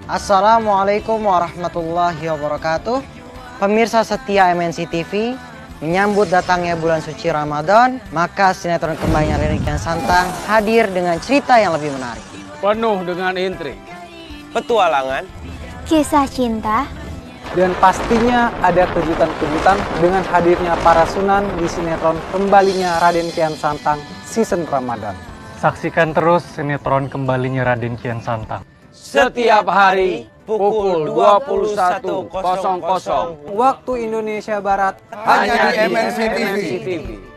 Assalamualaikum warahmatullahi wabarakatuh. Pemirsa setia MNC TV, menyambut datangnya bulan suci Ramadan, maka sinetron Kembalinya Raden Kian Santang hadir dengan cerita yang lebih menarik. Penuh dengan intrik, petualangan, kisah cinta, dan pastinya ada kejutan-kejutan dengan hadirnya para sunan di sinetron Kembalinya Raden Kian Santang season Ramadan. Saksikan terus sinetron Kembalinya Raden Kian Santang setiap hari pukul 21.00 Waktu Indonesia Barat hanya di MNC TV.